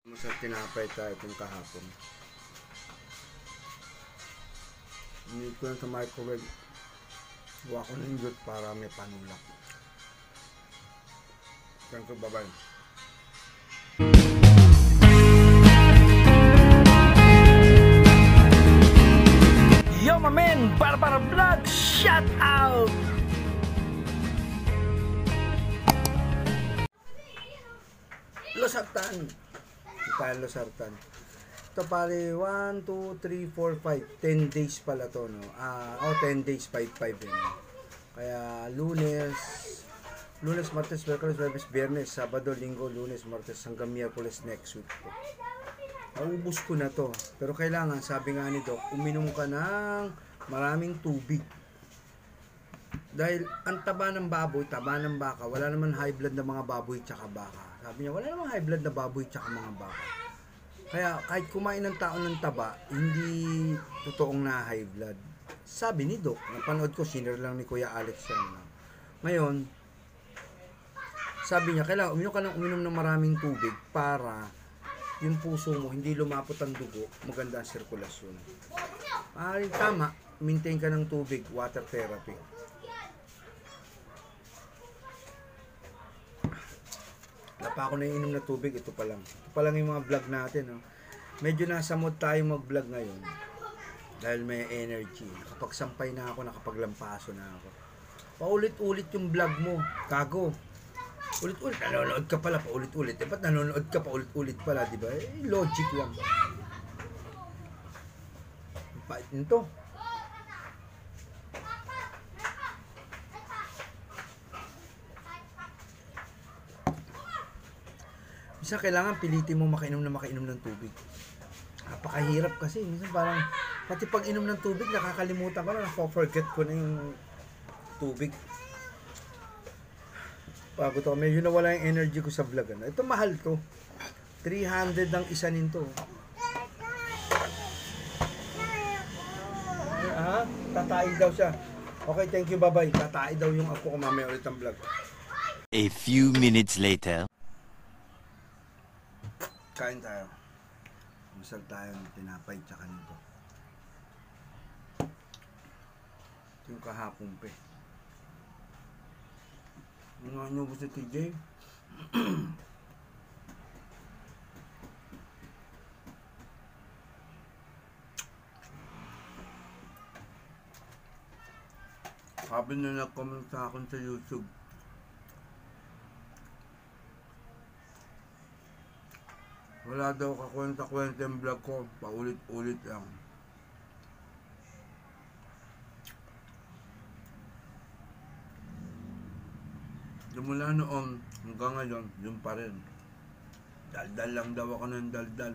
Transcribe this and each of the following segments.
Sa tinapay tayo itong kahapon. Hindi ko lang sa microwave. Huwa ko ng indot para may panulak. Thank you, bye-bye. Yo, my man! Para vlog! Shout out! Losartan! Tayo Losartan. Ito pare, 1, 2, 3, 4, 5. 10 days pala to, no? 10 days, 5-5 yun. Kaya Lunes, Martes, Miyerkules, Huwebes, Biyernes, Sabado, Linggo, Lunes, Martes, hanggang Miyerkules next week po. Naubos ko na to. Pero kailangan, sabi nga ni Doc, uminom ka ng maraming tubig. Dahil ang taba ng baboy, taba ng baka, wala naman high blood na mga baboy tsaka baka. Sabi niya, wala naman high blood na baboy tsaka mga baka. Kaya kahit kumain ng tao ng taba, hindi totoong na high blood. Sabi ni Doc, napanood ko, sinner lang ni Kuya Alex yan. Ngayon, sabi niya, kailangan uminom ng maraming tubig para yung puso mo, hindi lumapot ang dugo, maganda ang sirkulasyon. Tama, maintain ka ng tubig, water therapy. Wala pa ako naiinom na tubig, ito pa lang. Ito pa lang yung mga vlog natin. No? Medyo nasa mood tayo mag-vlog ngayon. Dahil may energy. Nakapagsampay na ako, nakapaglampaso na ako. Paulit-ulit yung vlog mo. Kago. Ulit-ulit. Nanonood ka pala paulit-ulit. Ba't nanonood ka paulit-ulit pala, di ba? Logic lang. Ang pait nito. Minsan kailangan pilitin mo makainom ng tubig. Napakahirap kasi. Minsan parang, pati pag inom ng tubig, nakakalimutan ko na, napo-forget ko na yung tubig. Pagod ako, medyo nawala yung energy ko sa vlog. Ano? Ito mahal to. 300 ang isa nito. Tatai daw siya. Okay, thank you, bye-bye. Tatai daw yung apo ko, mamaya ulit ang vlog. A few minutes later. Kain tayo. Masal tayo ng tinapay tsaka nito. Ito yung kahapon pe. Ano nyo gusto TJ? Sabi na nag-comment sa akin sa YouTube. Wala daw kakwenta-kwenta yung vlog ko. Paulit-ulit lang. Mula noon hanggang ngayon, yun pa rin. Daldal lang daw ako ng daldal.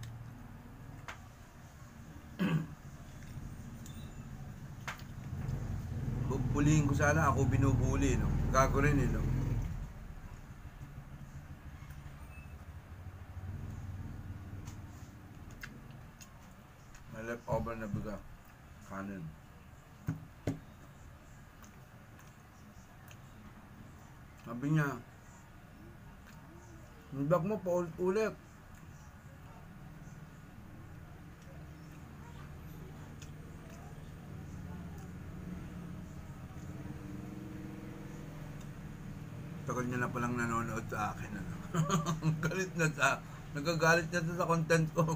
Bubulihin ko sana, ako binubuli, no? Gago rin, no? May leftover na biga. Kanin. Sabi niya, yung vlog mo pa ulit. Tagal niya na palang nanonood sa akin. Ano? Galit na sa, nagagalit na sa content ko.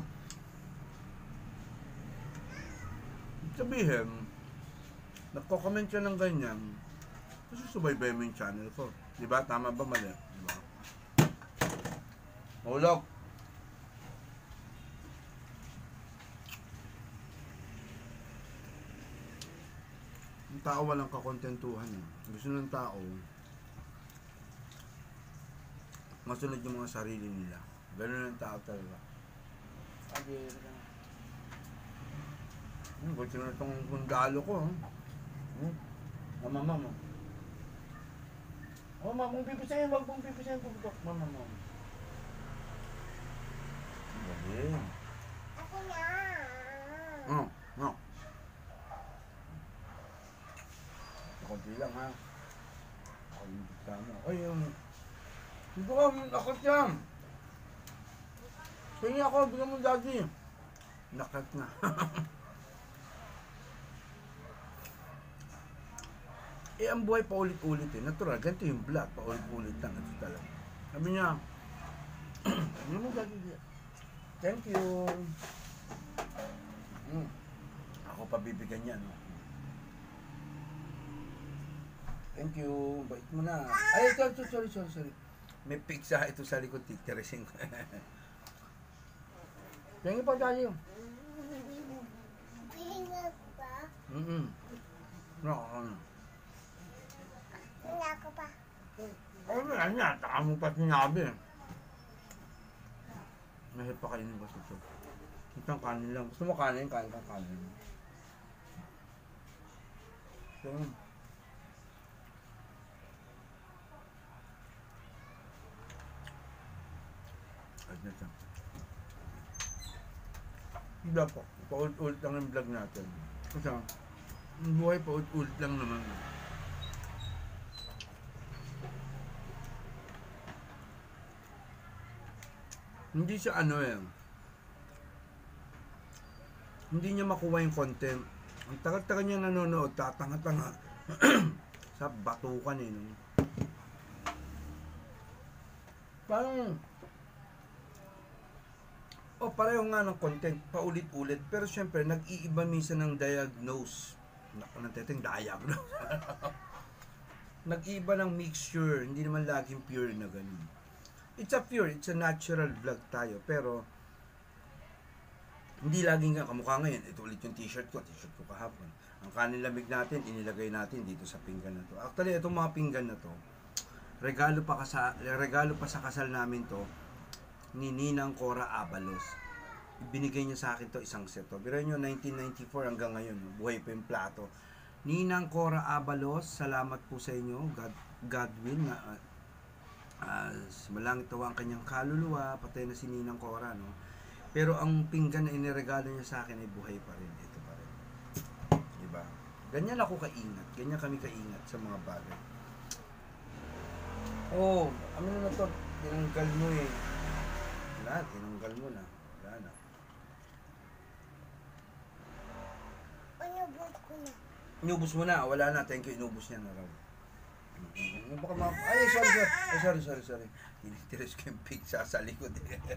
Sabihin, nagko-comment siya ng ganyan, susubaybay mo yung channel ko. Diba? Tama ba? Mali? Diba? Mahulog! Yung tao walang kakontentuhan. Gusto ng tao, masunod yung mga sarili nila. Ganun ang tao talaga. Gusto na itong sundalo ko. Mama mo. Mama, kung pipisayin, wag mong pipisayin. Mama mo. Galing. Ako na. No. Kunti lang ha. Ako yung pisa mo. Ay, yung... Hindi ko akot yan. Hingi ako, bigyan mo daddy. Nakat na. Eh, ang buhay paulit-ulit eh. Natural, ganito yung vlog. Paulit-ulit lang. Ito talaga. Sabi niya, ano mo daddy? Thank you. Ako pa bibigyan niya, no? Thank you. Bait mo na. Ay, sorry. May pizza ito sa likod. Titirisin ko. Thank you pa tayo. Pingat pa? No. Wala ko pa. Ano yan? Taka mo pa sinabi. Mahirap pa kainin ko ito. Itang kanin lang. Gusto mo kanin? Kain kang kanin. So, ay, nito. Vlog po. Paulit-ulit lang yung vlog natin. Kasi, ang buhay paulit-ulit lang naman. Hindi siya hindi niya makuha yung content. Ang tagal-tagal niya nanonood, tatanga-tanga. Sa batukan eh. No? Parang, pareho nga ng content, paulit-ulit. Pero syempre, nag-iiba minsan ng diagnose. Naku, nateteng diagnose. Nag-iiba ng mixture, hindi naman laging pure na ganun. It's a natural vlog tayo, pero hindi laging nga kamukha ngayon. Ito ulit yung t-shirt ko kahapon. Ang kanin lamig natin, inilagay natin dito sa pinggan na to. Actually, itong mga pinggan na to, regalo pa sa kasal namin to, ni Ninang Cora Abalos. Ibinigay niya sa akin to isang set to. Biro nyo, 1994 hanggang ngayon, buhay pa yung plato. Ninang Cora Abalos, salamat po sa inyo. Godwin, malangit tawa ang kanyang kaluluwa, patay na si Ninang Cora, no? Pero ang pinggan na iniregalo niya sa akin ay buhay pa rin. Ito pa rin. Diba? Ganyan ako kaingat. Ganyan kami kaingat sa mga bagay. Ano na to? Tinanggal mo eh. Wala, tinanggal mo na. Wala na. Inubos ko na. Inubos mo na. Wala na. Thank you. Inubos niya na raw. Baka sorry. Tinitiris ko yung pizza sa likod.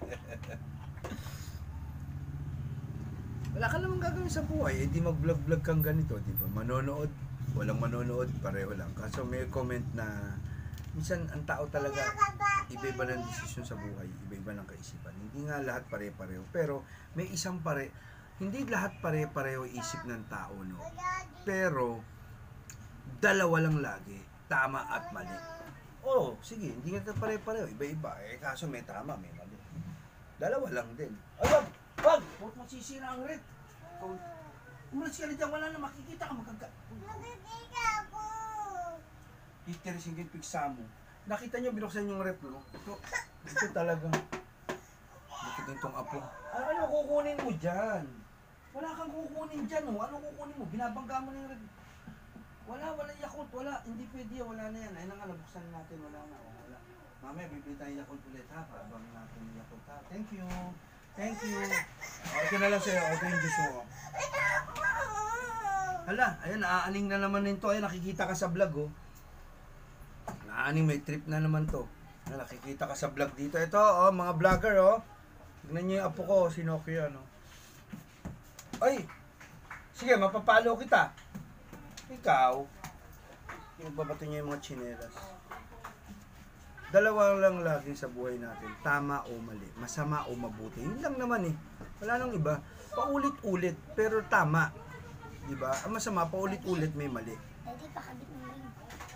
Wala ka namang gagawin sa buhay. Eh, di mag-vlog-vlog kang ganito. Di ba? Manonood. Walang manonood. Pareho lang. Kaso may comment na minsan ang tao talaga iba-iba ng desisyon sa buhay. Iba-iba ng kaisipan. Hindi nga lahat pare-pareho. Pero may isang hindi lahat pare-pareho isip ng tao, no? Pero dalawa lang lagi. Tama at mali. Sige. Hindi nga pare-pareho. Iba-iba. Kaso may tama, may mali. Dalawa lang din. Wag! Huwag masisira ang red. Umalis ka na dyan. Wala na makikita ka. Nakikita ako. Titirisin yung pizza mo. Nakita nyo, binuksan yung rep, no? Ito talagang. Nakita itong apo. Ano kukunin mo dyan? Wala kang kukunin dyan, no? Ano kukunin mo? Binabangga mo na yung rep. Wala Yakult, wala. Hindi pwede, wala na yan. Ayun na nga, nabuksan natin, wala na. Wala. Mamaya, bibili tayo Yakult ulit, ha? Paabang natin yung Yakult, ha? Thank you. Okay na lang sa'yo. Okay yung juice mo. Hala, ayun, naaaning na naman nito. Ayun, nakikita ka sa vlog, oh. Naaaning, may trip na naman to. Ayun, nakikita ka sa vlog dito. Ito, mga vlogger, tignan nyo yung apo ko, si Nokia, no? Ay! Sige, mapapalo kita. Ikaw, yung babato niya yung mga tsinelas. Dalawa lang lagi sa buhay natin, tama o mali, masama o mabuti. Yun lang naman eh. Wala nang iba. Paulit-ulit, pero tama. Diba? Ang masama, paulit-ulit may mali. Daddy, pakabit mo rin.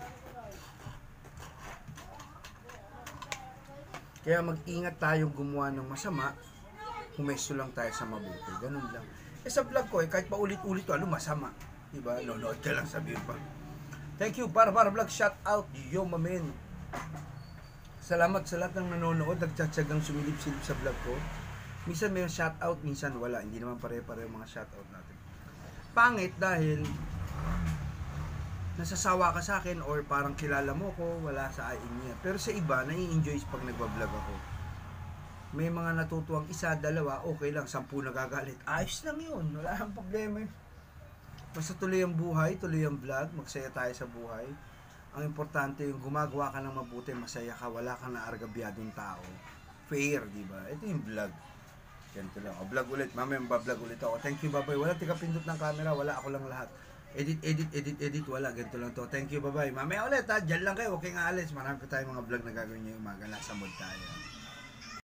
Kaya mag-ingat tayong gumawa ng masama, humesto lang tayo sa mabuti. Ganun lang. Sa vlog ko, kahit paulit-ulit to, masama. Diba? Nonood ka lang, sabihin pa. Thank you, para vlog, shout out, yo mamen. Salamat sa lahat ng nanonood, nagtsatsagang sumilip-silip sa vlog ko. Minsan may shoutout, minsan wala. Hindi naman pare-pareho mga shoutout natin. Pangit dahil nasasawa ka sa akin or parang kilala mo ko, wala sa niya. Pero sa iba, nai-enjoy pag nagbablog ako. May mga natutuwang isa, dalawa, okay lang, 10 nagagalit. Ayos lang yun, wala nang problema yun. Basta tuloy ang buhay, tuloy ang vlog, magsaya tayo sa buhay. Ang importante yung gumagawa ka ng mabuti, masaya ka, wala kang naargabyadong tao. Fair, di ba? Ito yung vlog. Ganito lang. O, vlog ulit. Mamaya mag-vlog ulit ako. Thank you, bye-bye. Wala tika-pindot ng camera, wala ako lang lahat. Edit, wala. Ganito lang to. Thank you, bye-bye. Mamaya ulit ha. Diyan lang kayo. Huwag kayong aalis. Marami pa tayong mga vlog na gagawin niyo yung umaga. Nasa mood tayo.